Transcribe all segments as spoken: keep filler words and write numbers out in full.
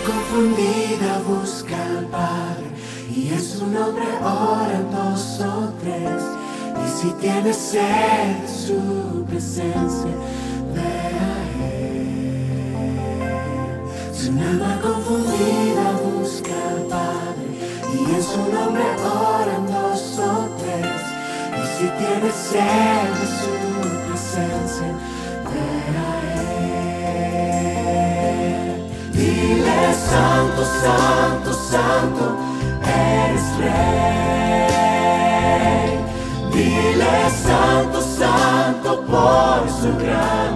confundida busca al Padre, y en su nombre oran dos o tres. Y si tienes sed de su presencia, ve a Él. Su alma confundida busca al Padre, y en su nombre oran dos o tres. Y si tienes sed de su presencia, ve a Él. Dile: Santo, Santo, Santo, eres Rey. Dile: Santo, Santo, por su gran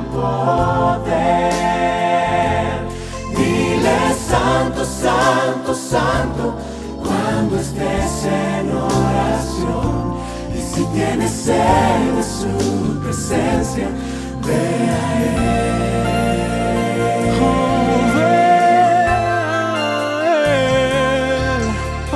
poder. Dile: Santo, Santo, Santo, cuando estés en oración. Y si tienes sed de su presencia, ve a Él. Oh, ve a Él. Oh,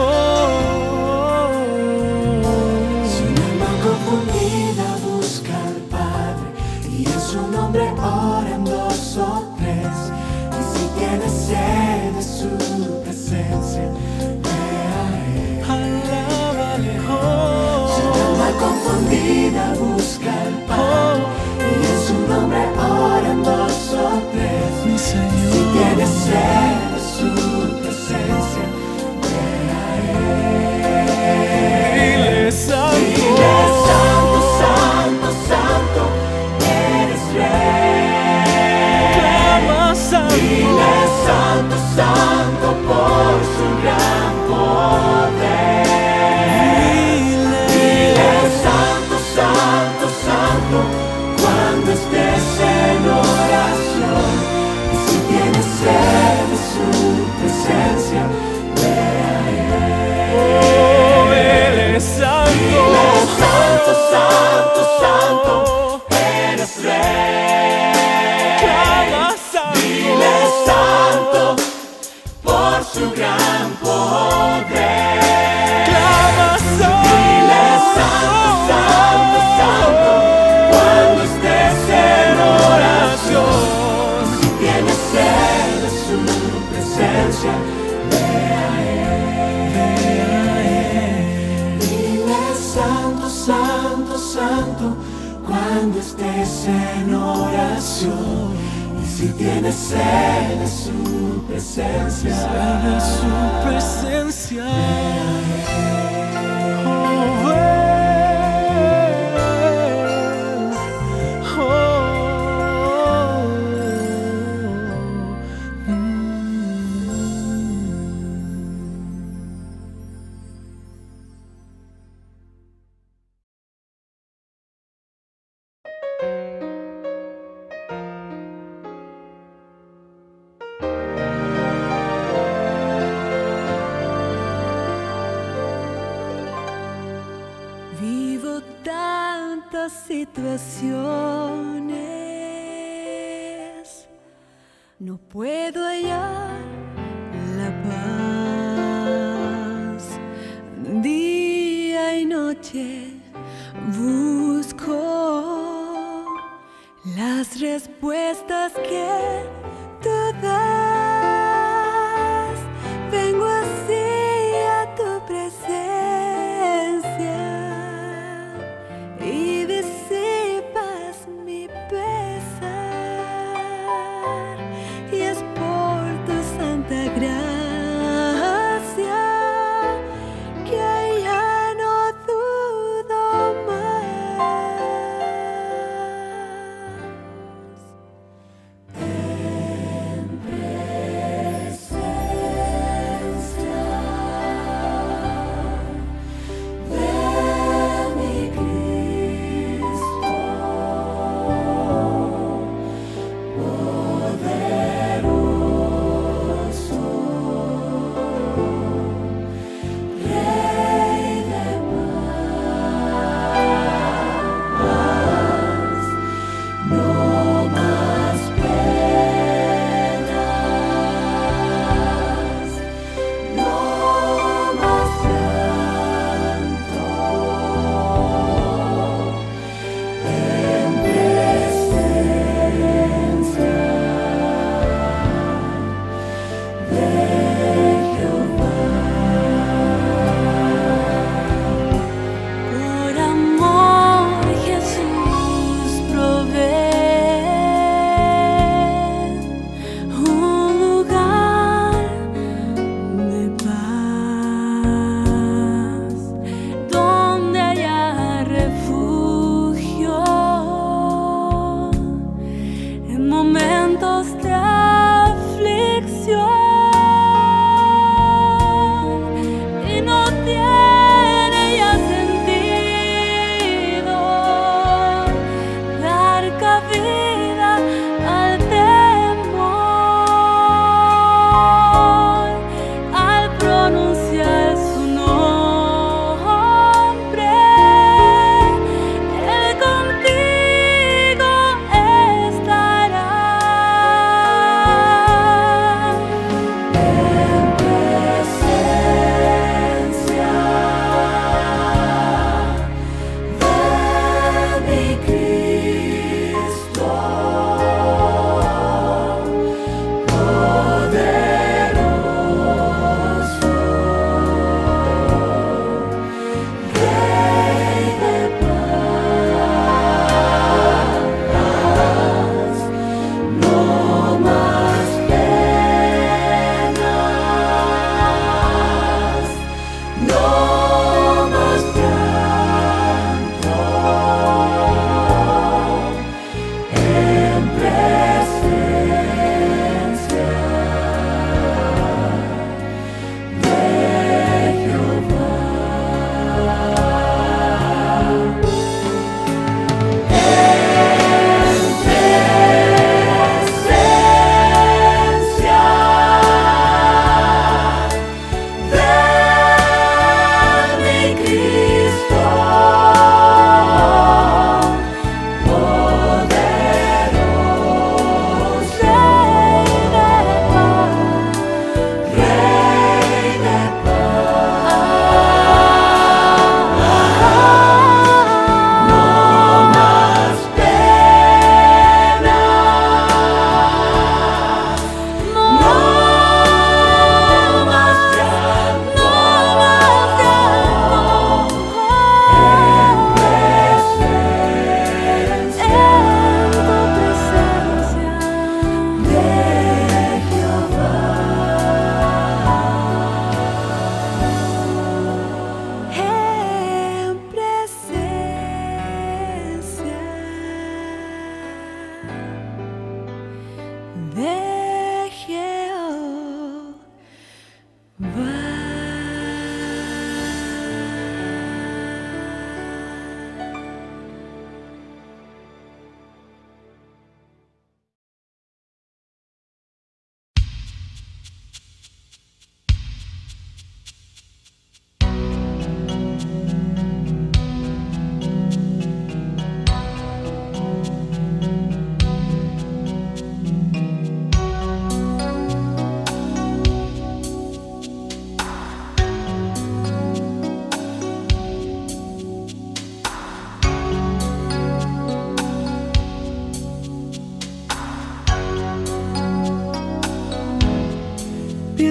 Si un alma confundida busca al Padre, y en su nombre oran dos o tres. Y si tienes sed de su presencia, ve a Él. alábale, Si un oh, alma confundida busca al Padre, y en su nombre oran dos o tres. mi Si Señor. tienes sed de su presencia, ve a Él. Dile: Santo, Dile: Santo, Santo, Santo, eres Rey. clama Santo. Dile: Santo, Santo, por su gran poder. Dile: Santo, Santo, Santo, cuando estés en oración. Y si tienes sed de su presencia, ve a Oh, Él. Él es santo. Dile: Santo, Santo, Santo, eres Rey. Clama Santo. Dile: Santo, por su gran poder. Clama Santo. Dile: Santo, Santo, Santo, cuando estés en oración. Si tienes sed de su presencia, ve a Él. Dile: Santo, Santo, Santo, cuando estés en oración. Y si tienes sed de su presencia, De su presencia. Oh, ve. Oh, Vivo tantas situaciones, no puedo hallar la paz. Día y noche busco las respuestas que tú das. Vengo así a tu presencia y disipas mi pesar, y es por tu santa gracia que ya no dudo más.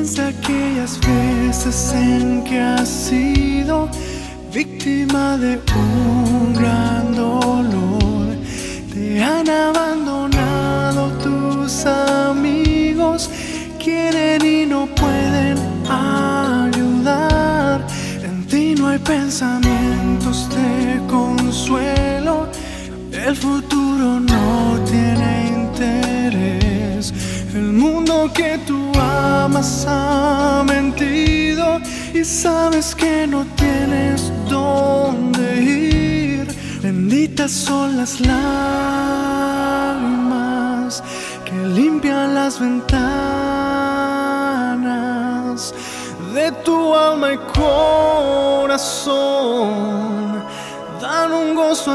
Piensa aquellas veces en que has sido víctima de un gran dolor. Te han abandonado tus amigos, quieren y no pueden ayudar. En ti no hay pensamientos de consuelo, el futuro no tiene interés. El mundo que tú amas ha mentido y sabes que no tienes dónde ir. Benditas son las lágrimas que limpian las ventanas de tu alma y corazón, dan un gozo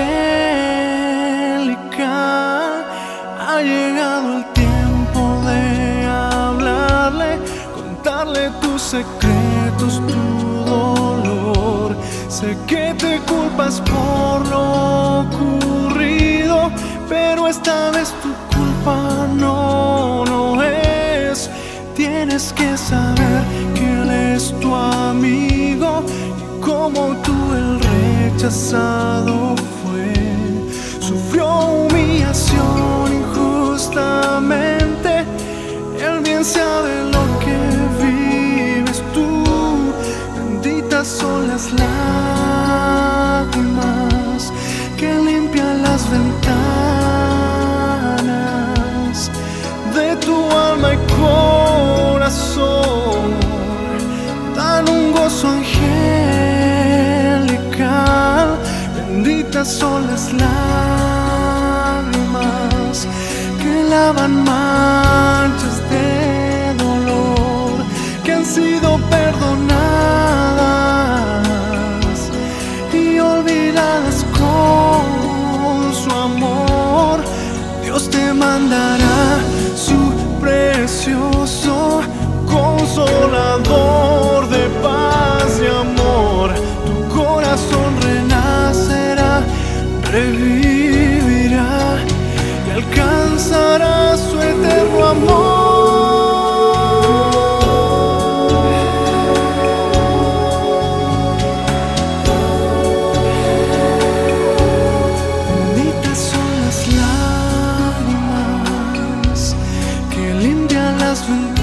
angelical. Ha llegado el tiempo de hablarle, contarle tus secretos, tu dolor. Sé que te culpas por lo ocurrido, pero esta vez tu culpa no, no es. Tienes que saber que Él es tu amigo y como tú el rechazado fue. Sufrió humillación injustamente, Él bien sabe lo que vives tú. Benditas son las lágrimas que limpian las ventanas de tu alma y corazón, dan un gozo angelical. Benditas son las lágrimas que lavan manchas de dolor, que han sido perdonadas y olvidadas con su amor. Dios te mandará su precioso consolador de paz y amor. Tu corazón renacerá, revivirá y alcanzará su eterno amor. Benditas son las lágrimas que limpian las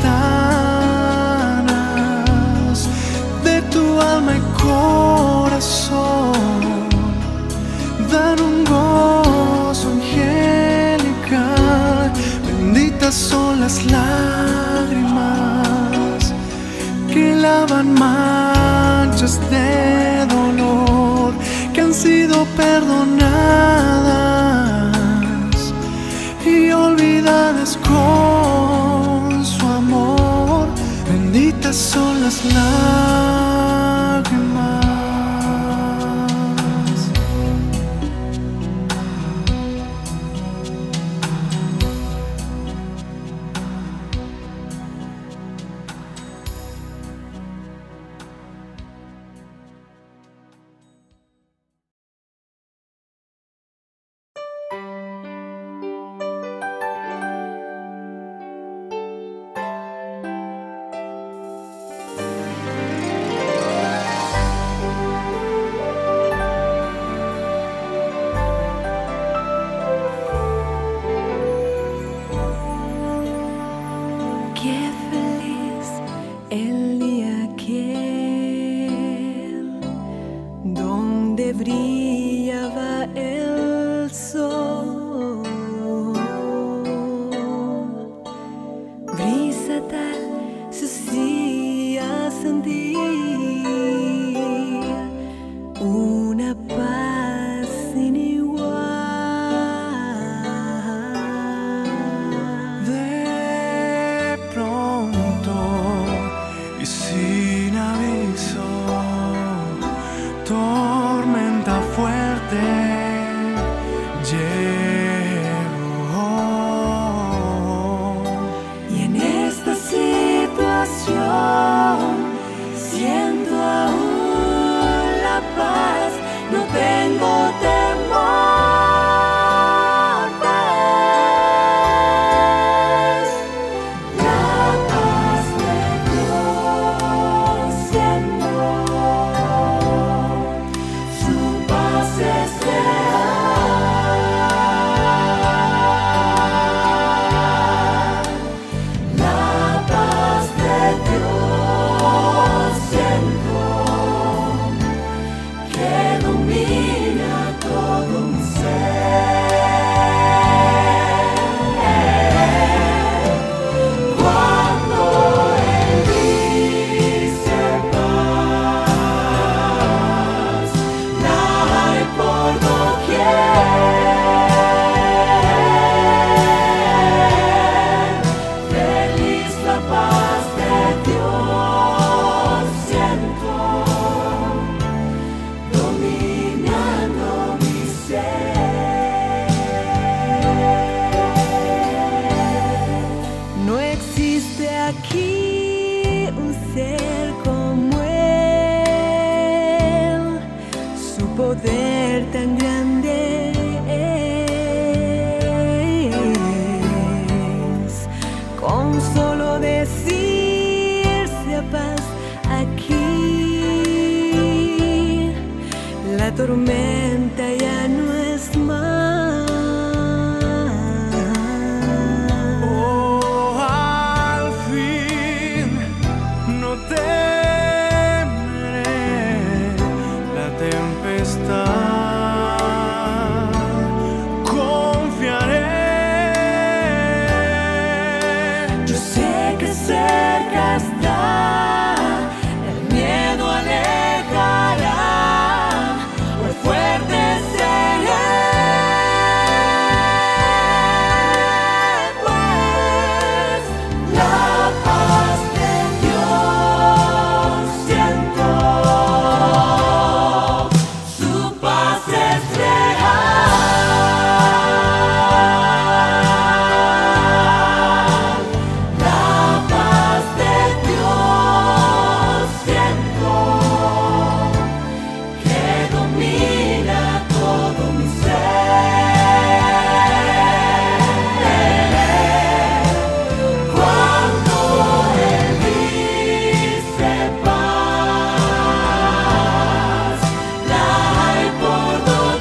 ventanas de tu alma y corazón, dan un gozo angelical. Benditas son las lágrimas que lavan manchas de dolor, que han sido perdonadas y olvidadas con su amor. Benditas son las lágrimas. Qué feliz el día aquel donde brillaba el sol, brisa tal se hacía sentir una paz sin igual. De pronto y sin aviso, tormenta fuerte llegó. Y en esta situación siento aún la paz, no tengo temor, pues la paz de tormenta ya no es más. Oh, al fin no temeré la tempestad, confiaré. Yo sé que cerca está, el miedo alejará. Fuerte seré, pues la paz de Dios siento, su paz es real. La paz de Dios siento, que domina todo mi ser. Cuando Él dice paz, la hay por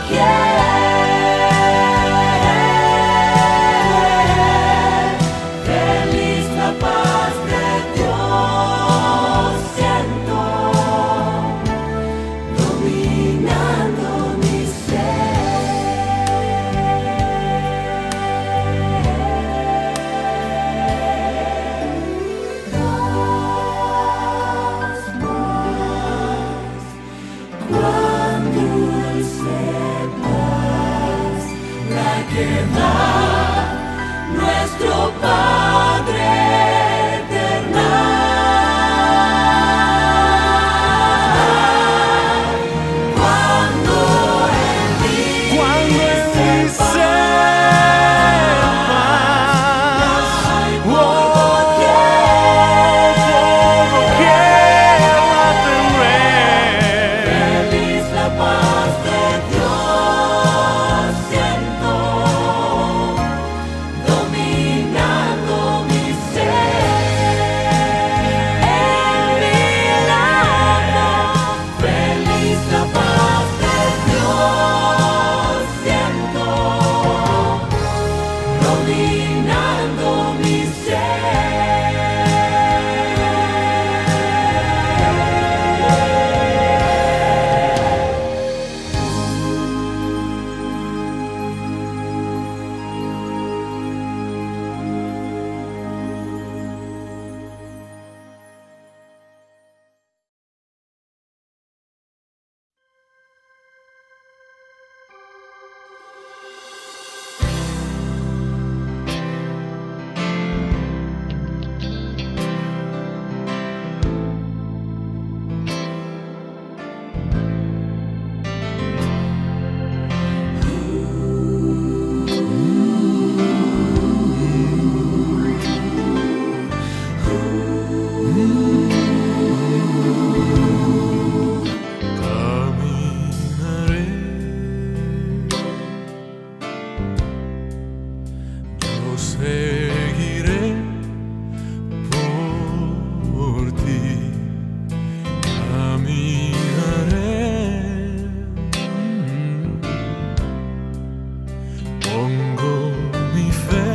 doquier. Feliz la paz de Dios siento, dominando mi ser. Cuán dulce paz la que da nuestro Padre eternal. Cuando Él dice Cuando Él dice paz, oh, por doquier la tendré. feliz la paz de Dios siento, dominando mi ser. El milagro, feliz la paz de Dios siento, dominando mi Caminaré, yo seguiré por ti. Caminaré, pongo mi fe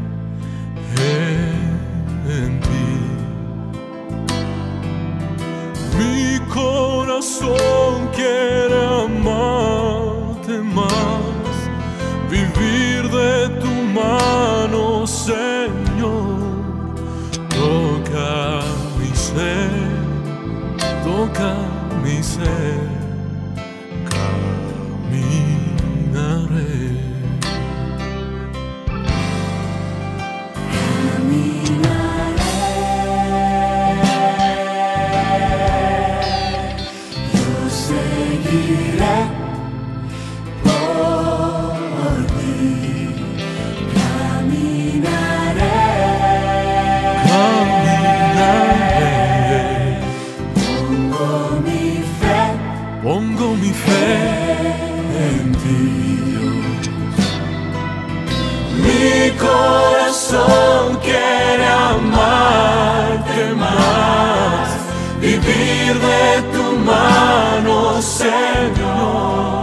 en ti. Mi corazón quiere amarte más, vivir de tu mano, Señor. Toca mi ser, toca mi ser, caminaré. Yo seguiré por ti, caminaré, Caminaré, pongo mi fe pongo mi fe en ti. Mi corazón quiere amarte más, vivir de tu mano, Señor.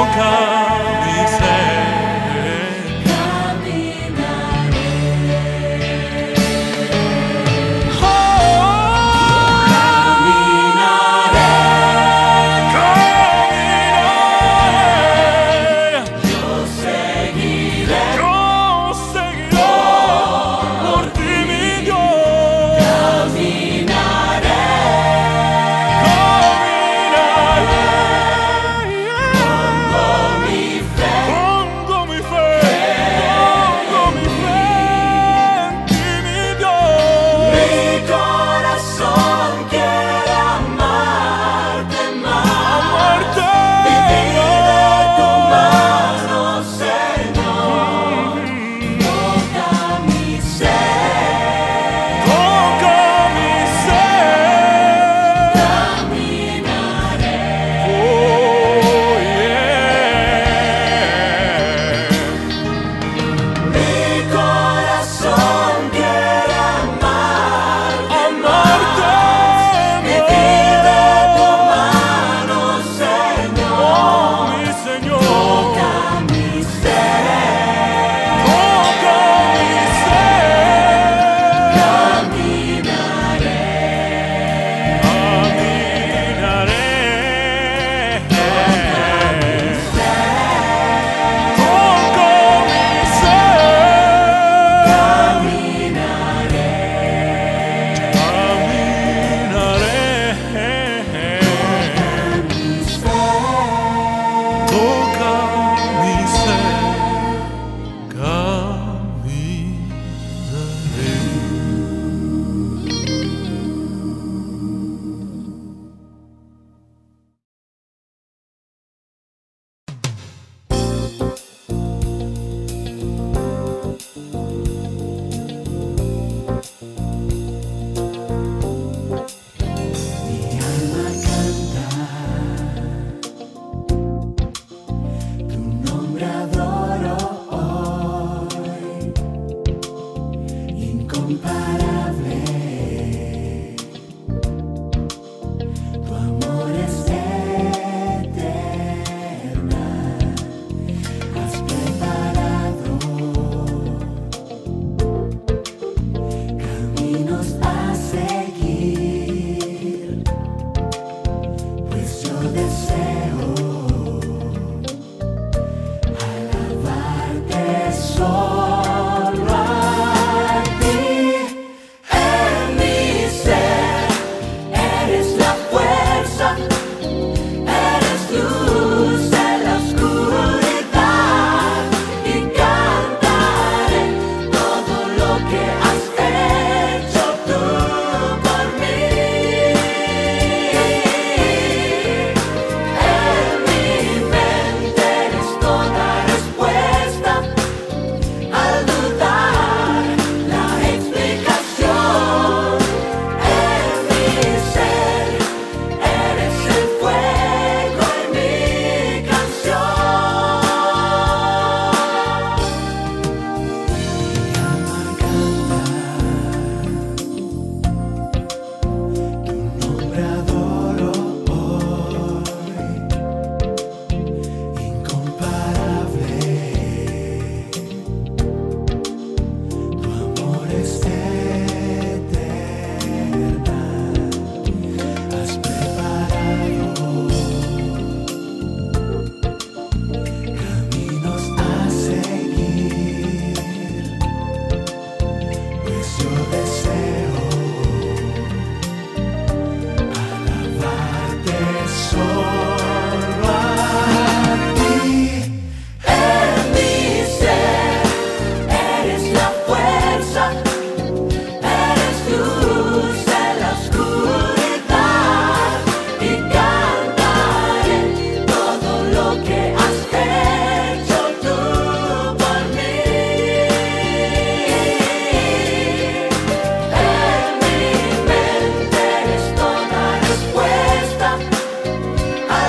a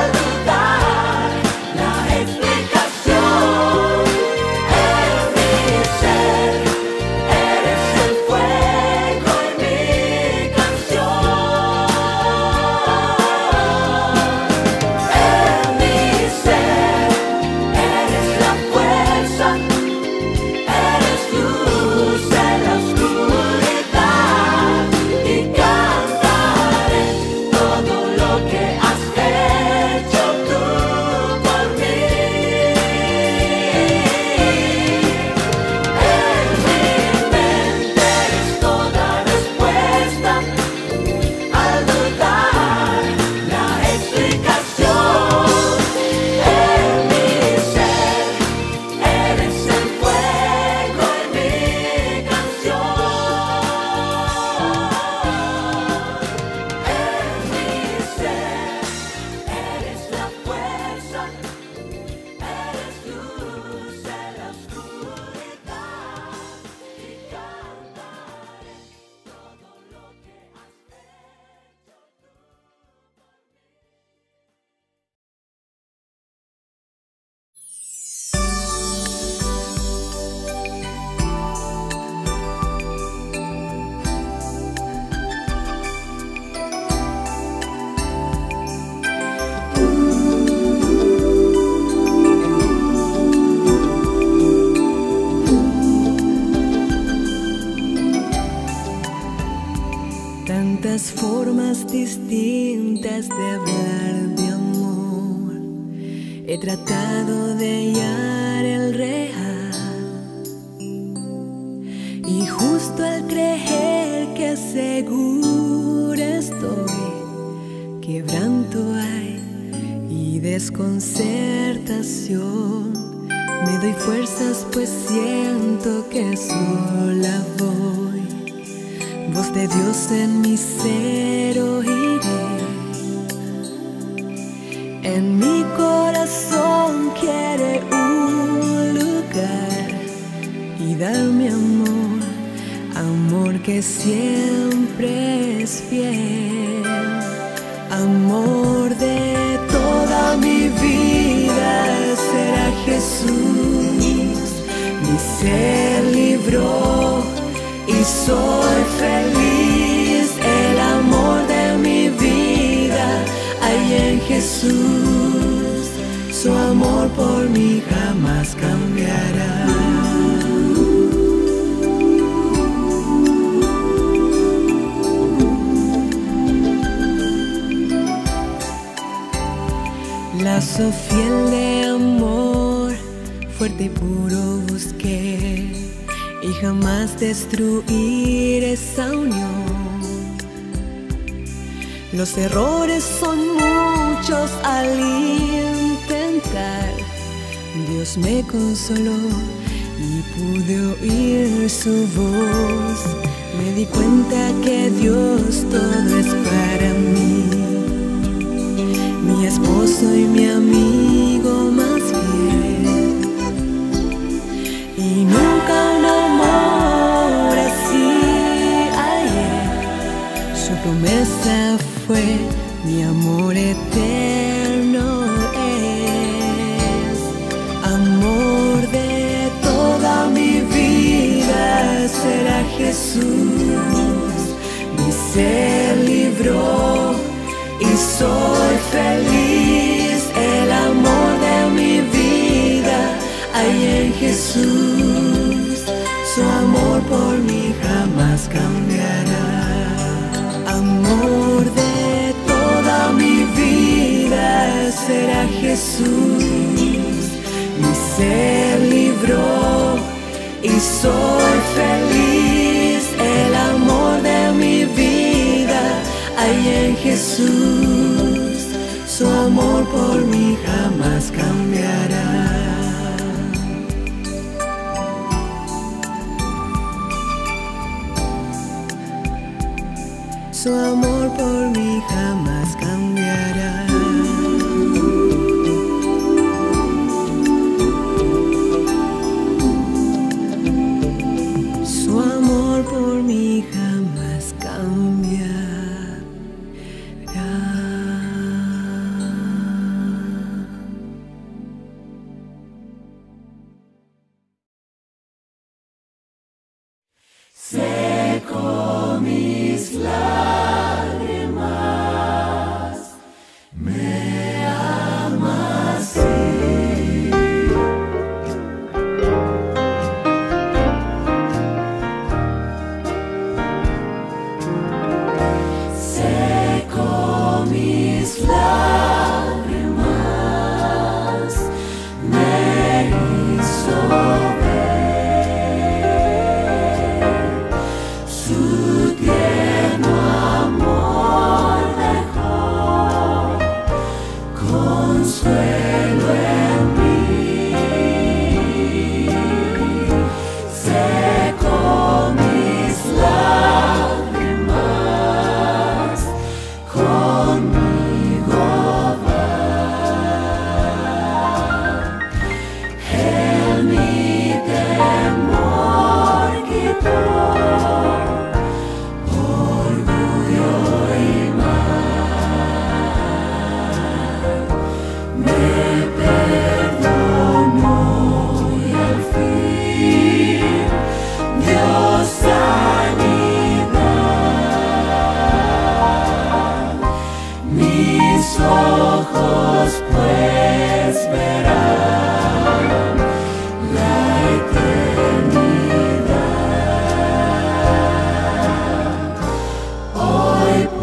muchas formas distintas de hablar de amor. He tratado de hallar el real, y justo al creer que segura estoy, quebranto hay y desconcertación. Me doy fuerzas pues siento que sola voy. Voz de Dios en mi ser oiré. En mi corazón quiere un lugar y darme amor, amor que siempre es fiel. Amor de toda mi vida será Jesús. Mi ser libró y soy feliz. El amor de mi vida hay en Jesús. Su amor por mí jamás cambiará. Lazo fiel de amor, fuerte y puro busqué, y jamás destruir esa unión. Los errores son muchos al intentar. Dios me consoló y pude oír su voz. Me di cuenta que Dios todo es para mí, mi esposo y mi amigo más fiel. Y nunca un amor así hallé. Su promesa fue mi amor eterno es. Amor de toda mi vida será Jesús. Mi ser libró y soy feliz. El amor de mi vida hay en Jesús. Su amor por mí jamás cambiará. Amor de toda mi vida será Jesús. Mi ser libró y soy feliz. El amor de mi vida hay en Jesús. Su amor por mí jamás cambiará. Su amor por mí jamás cambiará. Su amor por mí jamás cambiará. Seco mis lágrimas, me amas así. Seco mis lágrimas, me hizo consuelo en mí. Seco mis lágrimas, conmigo va. Él mi temor quitó, orgullo y me perdonó y al fin dio sanidad. Mis ojos pues verán la eternidad. Hoy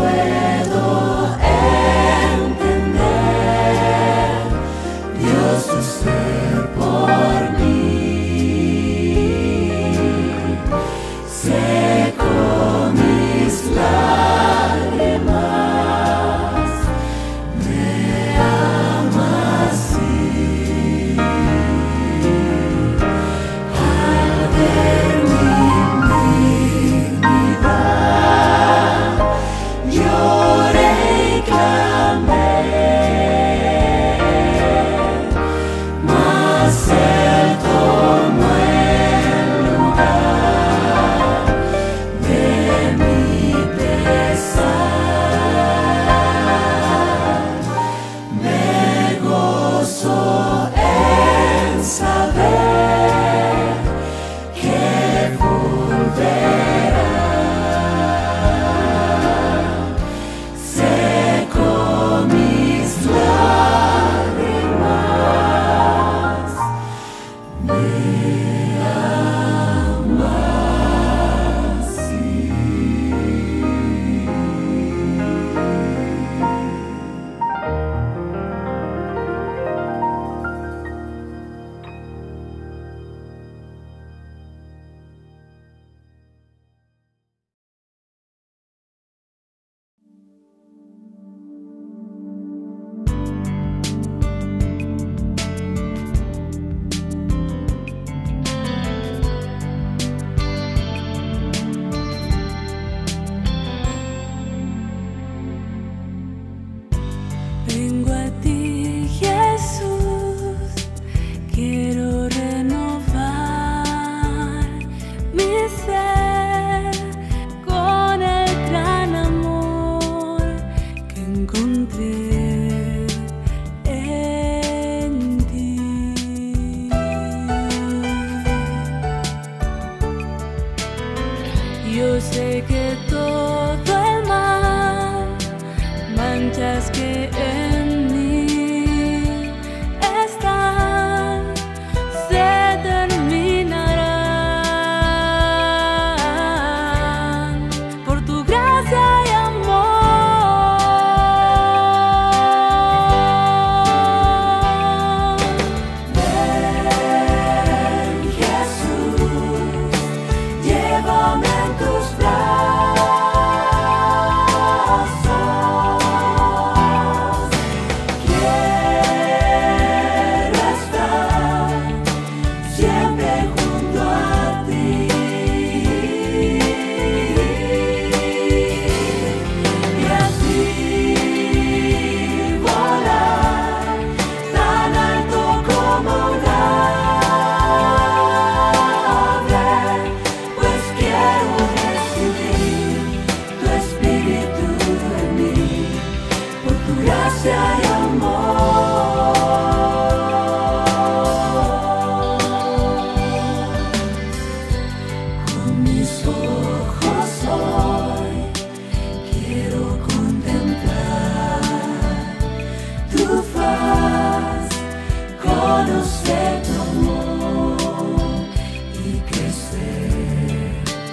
tu faz, conocer tu amor y crecer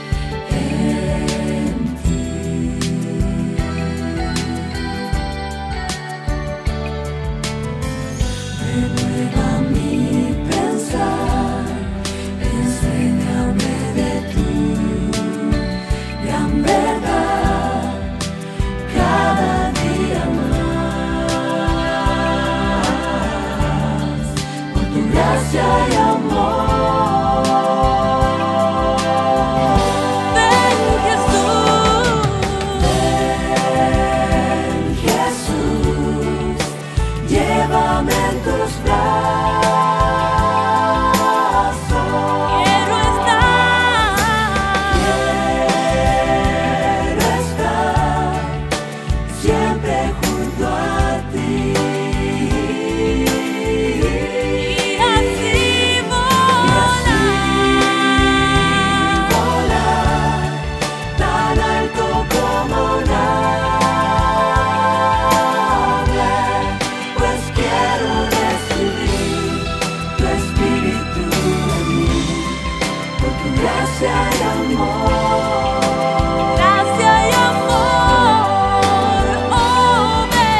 en ti. Renueva mi pensar, enséñame de tu gran verdad cada día más, por tu gracia y amor. Ven Jesús, ven Jesús, llévame en tus brazos. Quiero estar, quiero estar siempre junto a ti. Y así volar, volar tan alto como un ave, pues quiero recibir tu espíritu en mí, por tu gracia y amor. Gracia y amor, oh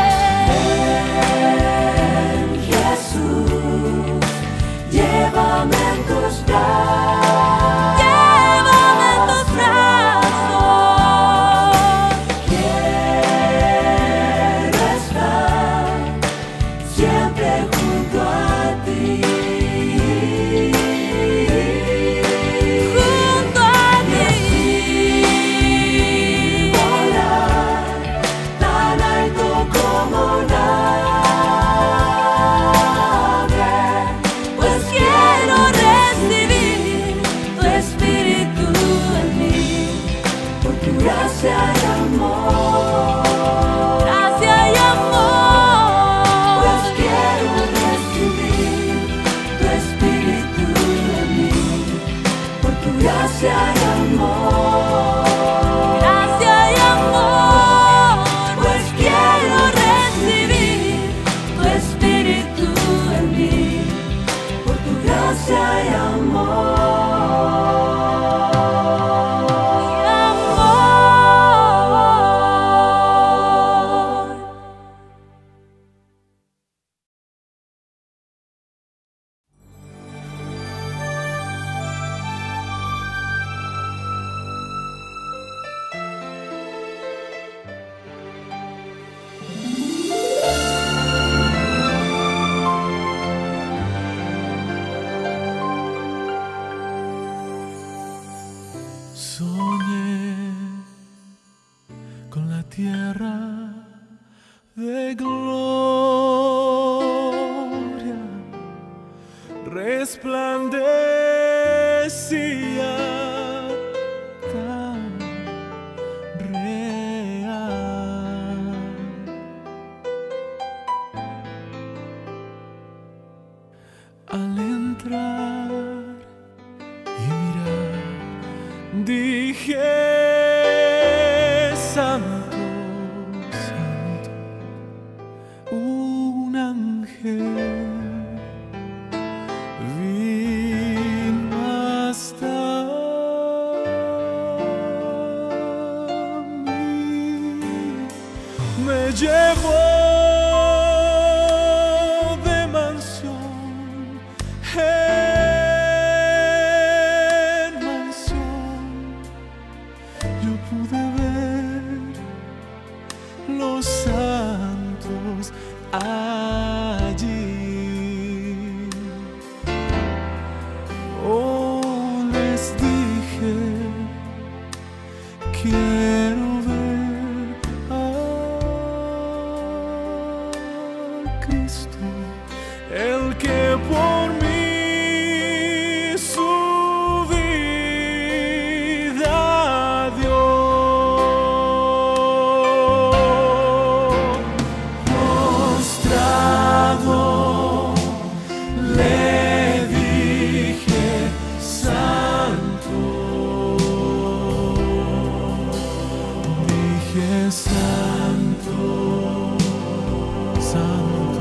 ven Jesús, llévame en tus brazos. Llévame en tus brazos. Quiero estar siempre junto a ti. Junto a ti. Y volar tan alto como un ave, pues quiero recibir tu espíritu en mí, por tu gracia y amor. Gracia y amor, pues quiero recibir tu espíritu en mí, por tu gracia y amor. Gracia y amor, pues quiero recibir tu espíritu en mí, por tu gracia y amor. Y amor. Soñé con la tierra de gloria, resplandecía tan real. Al entrar y mirar, dije: santo, santo, un ángel vino hasta mí, me llevó de mansión en mansión. Yo pude ver los santos allí. Oh, les dije: quiero ver a Cristo, el que por mí su vida dio. Postrado le dije: santo, dije: santo, santo.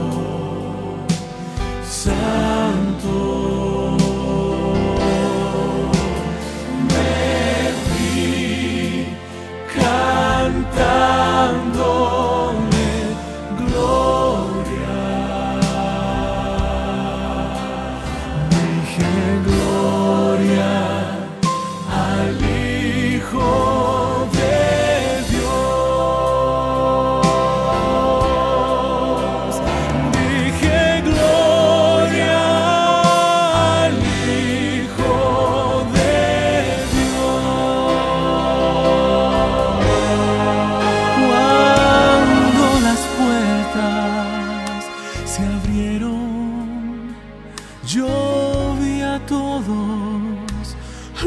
abrieron, yo vi a todos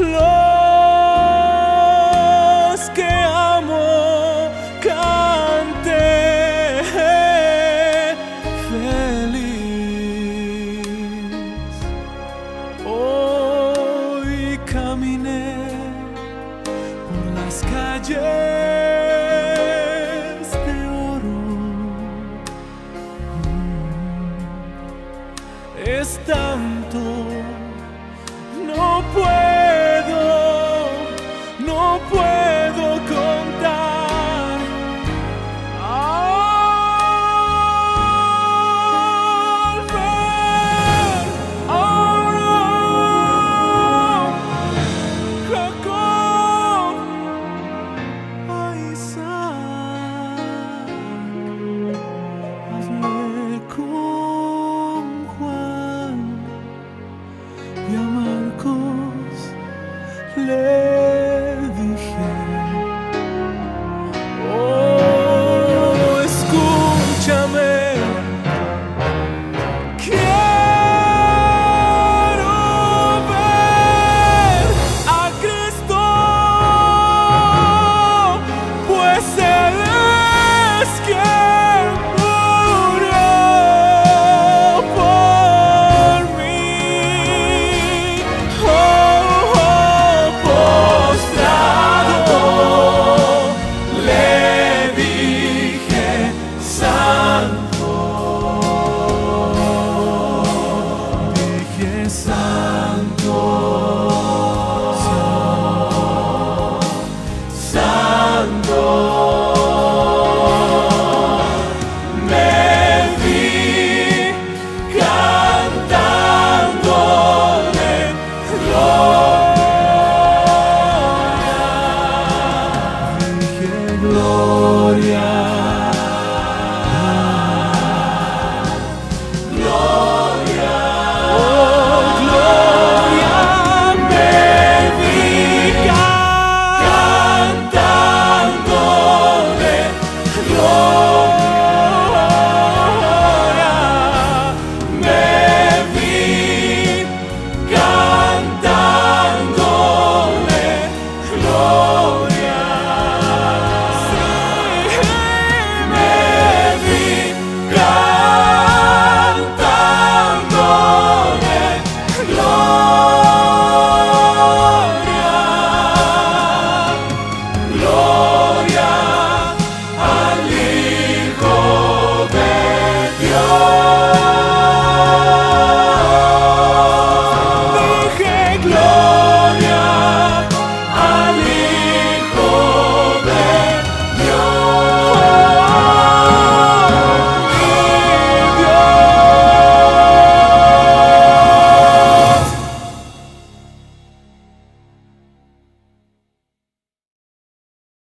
los que amo, canté feliz. Hoy caminé por las calles de oro. Mm. Es tanto, no puedo